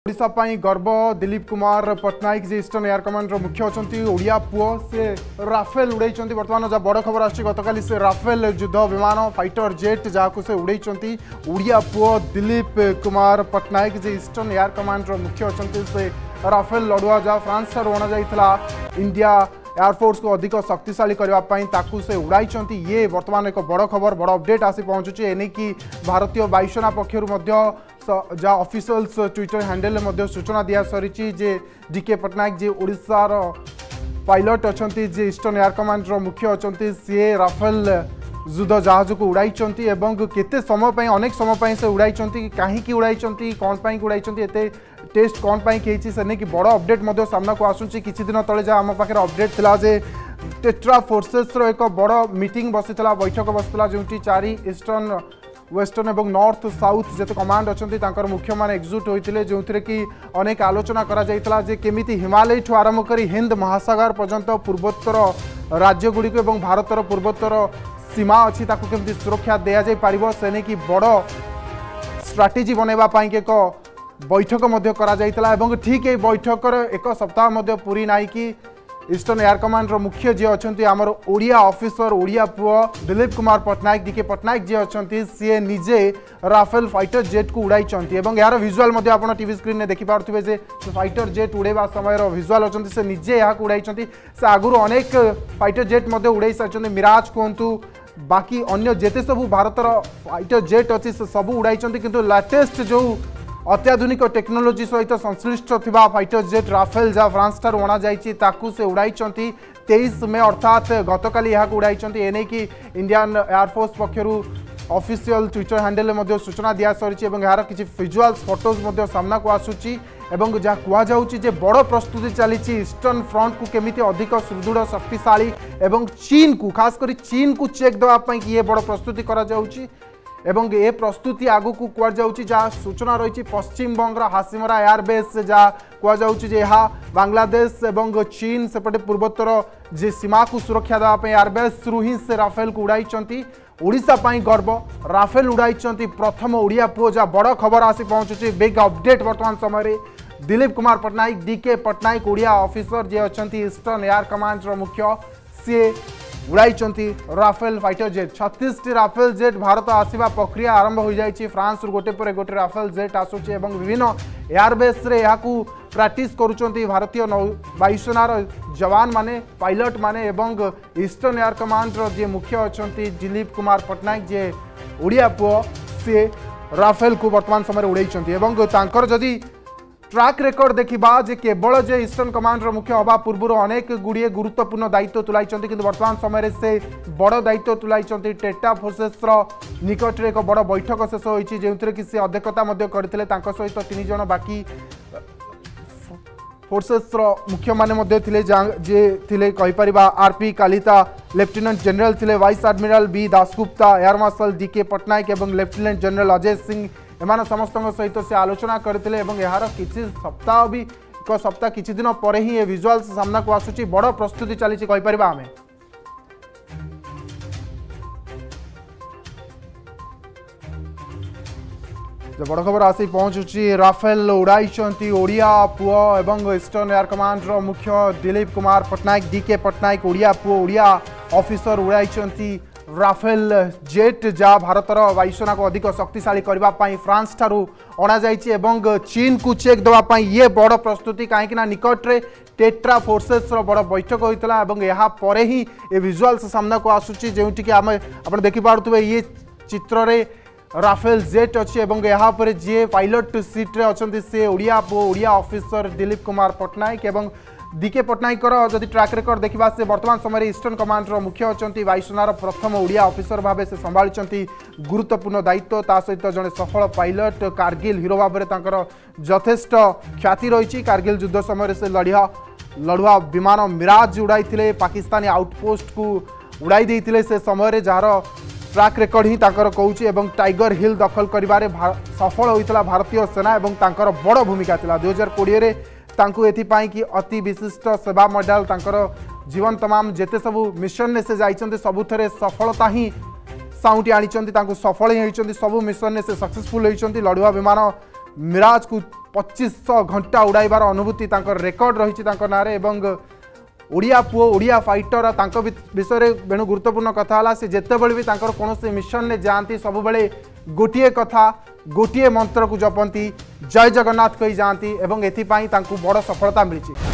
ओडिशा पाई गर्व Dilip Kumar Pattanaik ji Eastern Air Command मुख्य अच्छा ओडिया पुओ से राफेल उड़े बर्तमान जहाँ बड़ खबर आसकाली से राफेल युद्ध विमान फाइटर जेट जहाँ से उड़े ओडिया पुओ Dilip Kumar Pattanaik ji Eastern Air Command मुख्य अच्छा से राफेल लड़ुआ जहाँ फ्रांस ठार अणा इंडिया एयरफोर्स को अधिक शक्तिशाली करने से उड़ाई ये बर्तमान एक बड़ खबर बड़ अपडेट आसी पहुँचुची एने कि भारतीय वायुसेना पक्षर जहाँ ऑफिशियल्स ट्विटर हैंडल में सूचना दिया सरी जे डीके पट्टनायक जी ओडिशार पायलट अच्छा जे ईस्टर्न एयर कमांड मुख्य अच्छा सी राफेल युद्ध जहाज को उड़ाई केते समय अनेक समय से उड़ाई कहीं उड़ाई कौन उड़ाई एत टेस्ट कौन पाई से नहीं बड़ अपडेट सामना को आसूँ किसी दिन तले जहाँ आम पाखे अपडेट थिला जे टेट्रा फोर्सेस एक बड़ मीटिंग बसीला बैठक बसला जो 4 ईस्टर्न वेस्टर्न और नॉर्थ साउथ जिते कमांड अच्छा मुख्य मान एक्जुट होते जो कि अनेक आलोचना करा जे केमिति हिमालय ठू आरंभ कर हिंद महासागर पर्यंत पूर्वोत्तर राज्यगुड़िक और भारतर पूर्वोत्तर सीमा अच्छी केमती सुरक्षा दि जापर से नहीं कि बड़ स्ट्राटेजी बनवाई एक बैठक करा ठीक ये बैठक एक सप्ताह पूरी नाई कि ईस्टर्न एयर कमांड मुख्य जी अच्छा आमर ओडिया ऑफिसर ओडिया पुओ दिलीप कुमार पट्टनायक डीके पट्टनायक जी अच्छा सी निजे राफेल फाइटर जेट को उड़ाई यार विजुआल आप टीवी स्क्रीन में देखिपे जे फाइटर जेट उड़ेवा समय विजुआल अच्छा से निजे यहाँ उड़ाई से आगुरी अनेक फाइटर जेट उड़ाई सारी मिराज कहतु बाकी अन्य जेते सबू भारतर फाइटर जेट अच्छी से सबू उड़ाई किंतु लेटेस्ट जो अत्याधुनिक टेक्नोलोजी सहित संश्लिष्ट थिबा फाइटर जेट राफेल जहाँ फ्रांस ठार अणा से उड़ाई 23 मे अर्थात गतकाली यहाँ उड़ाई एने कि इंडियन एयरफोर्स पक्षर ऑफिशियल ट्विटर हैंडल में सूचना दिया सरी यार किसी विजुअल्स फोटोज सामना को आसूची जहाँ कहुचे बड़ प्रस्तुति चली ईस्टर्न फ्रंट को केमिति अधिक सुदृढ़ शक्तिशाली एवं चीन को खास कर चीन को चेक देवाई ये बड़ प्रस्तुति करा जाउची एवं ए प्रस्तुति आगु को कहुच्छी जहाँ सूचना रही पश्चिम बंगर हासिमरा एयरबेस जहाँ कहुच्छे यहाँ बांग्लादेश एवं चीन सेपटे पूर्वोत्तर जे सीमा को सुरक्षा देवाई एयरबेस रु ही से राफेल को उड़ाई ओडिशा पाई गर्व राफेल उड़ाई प्रथम ओडिया पुओ जहाँ बड़ खबर आसी पहुँचुची बिग अपडेट वर्तमान समय दिलीप कुमार पट्टनायक डीके पट्टनायक ओडिया ऑफिसर जे अच्छा ईस्टर्न एयर कमांड मुख्य सी उड़ाई Rafale fighter jet 36 Rafale jet Bharat आसवा प्रक्रिया आरंभ हो जाए फ्रांस गोटे पर गोटे राफेल जेट आसूचे विभिन्न एयरबेस रे यहाँ प्रैक्टिस करुँच भारतीय वायुसेनार जवान माने पायलट माने एवं ईस्टर्न एयर कमांड जे मुख्य अच्छा दिलीप कुमार पट्टनायक जे ओडिया पुओ सी राफेल को वर्तमान समय उड़ाई जदि ट्रैक रेकर्ड देखा जे केवल जे ईस्टर्न कमांड मुख्य हवा पूर्व अनेक गुड़िए गुरुत्वपूर्ण दायित्व तुलाई किंतु वर्तमान समय से बड़ दायित्व तुलाई टेट्रा फोर्सेस निकट एक बड़ बैठक शेष होती जो कि सी अध्यक्षता करते सहित 3 जन बाकी फोर्सेस मुख्य माने जे थिले कहीपर आरपी कालिता लेफ्टिनेंट जनरल थिले vice admiral B Dasgupta air marshal DK Pattanaik और लेफ्टिनेंट जनरल अजय सिंह एमान समस्त सहित से आलोचना करते यार किसी सप्ताह भी एक सप्ताह किसी दिन पर ही ये विजुअल्स सामना को आसूची बड़ प्रस्तुति चली कहीपर आम बड़ खबर आसी पहुंचुची राफेल उड़ाई ओडिया पुओ एवं ईस्टर्न एयर कमांड मुख्य दिलीप कुमार पट्टनायक डीके पट्टनायक ओडिया पुओ ओडिया ऑफिसर उड़ाई राफेल जेट जहाँ भारतर वायुसेना को अधिक शक्तिशाली करने फ्रांस ठारू अणा चीन को चेक देवाई ये बड़ प्रस्तुति कहीं निकट में टेट्रा फोर्सेस बड़ बैठक होता है यहाँ पर ही ये विजुअल्स सामना को आसूची जो कि आम आप देखिपे ये चित्र रे राफेल जेट अच्छी यहाँ पर जी पायलट सीट्रे अच्छा सी ओडिया ओडिया ऑफिसर दिलीप कुमार पट्टनायक एवं डीके पट्टनायक जदि ट्रैक रेकर्ड देखा से वर्तमान समय ईस्टर्न कमांड मुख्य अच्छा वायुसेनार प्रथम ओडिया ऑफिसर भाव से संभाली गुरुत्वपूर्ण दायित्व ता सहित जड़े सफल पायलट कारगिल हिरो भाव में यथेष्ट ख्याति रही कारगिल युद्ध समय से लड़ुआ विमान मिराज उड़ाई पाकिस्तानी आउटपोस्ट को उड़ाई देते से समय जार ट्रैक रेकर्ड ही कहूँ टाइगर हिल दखल कर सफल होता भारतीय सेना और बड़ भूमिका 2020 एथिपाई कि अति विशिष्ट सेवा मेडल जीवन तमाम जेते सबू मिशन ने से जाइछन्ते सबुथरे सफलता ही साउंटी आनी सफल ही सबू मिशन ने से सक्सेसफुल होती लड़ुआ विमान मिराज को 2500 घंटा उड़ाइबार अनुभूति रेकर्ड रही नारे ओडिया पुओ ओडिया फाइटर विषय बेणु गुरुत्वपूर्ण कथा से जितेबले भी कौन मिशन में जाती सब बेले गोटे कथा गोटे मंत्र को जपती जय जगन्नाथ कही जाती एवं एथपाई बड़ सफलता मिली।